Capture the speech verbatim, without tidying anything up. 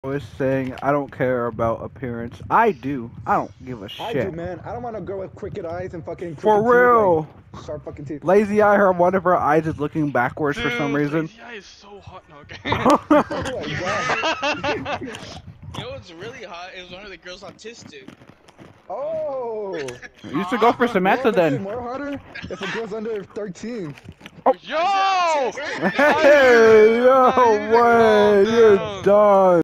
was saying I don't care about appearance. I do. I don't give a I do, shit. man. I don't want a girl with crooked eyes and fucking For crooked teeth, like real. sharp fucking teeth. Lazy eye, her one of her eyes is looking backwards for some Dude, reason. Lazy Eye is so hot. No, okay. Oh my god. You know what's really hot is one of the girls autistic. Oh. You should go for Samantha Well, makes it then. more harder if a girl's under thirteen. Oh. Yo! Hey, Man, yo, you need to way, calm you're down. done.